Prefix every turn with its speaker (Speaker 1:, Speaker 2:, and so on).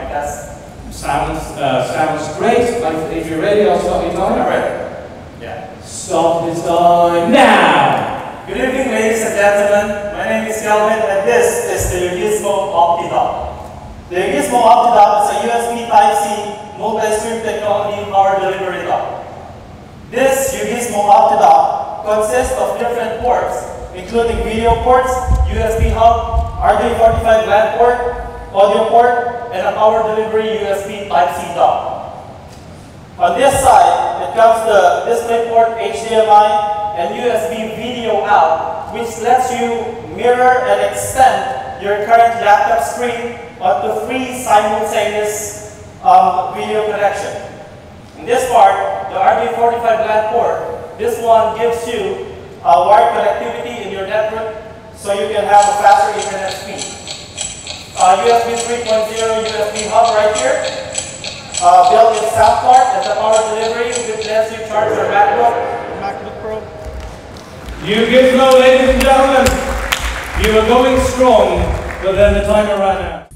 Speaker 1: test.
Speaker 2: Sounds great. If you're ready, I'll stop your timer.
Speaker 1: Alright. Yeah.
Speaker 2: Stop his time now.
Speaker 1: Good evening, ladies and gentlemen. My name is Kelvin, and this is the Ugismo OptiDock. The Ugismo OptiDock is a USB Type-C multi-stream technology power delivery dock. This Ugismo OptiDock consists of different ports, including video ports, USB hub, RJ45 LAN port, audio port, and a power delivery USB Type-C dock. On this side, it comes the DisplayPort HDMI and USB video out, which lets you mirror and extend your current laptop screen onto 3 simultaneous video connection. In this part, the RJ45 LAN port, this one gives you wired connectivity in your network so you can have a faster internet speed. USB 3.0 USB hub right here. Built-in sound card and the power delivery which lets you charge your MacBook Pro.
Speaker 2: Ugismo, ladies and gentlemen, you were going strong, but then the timer ran out.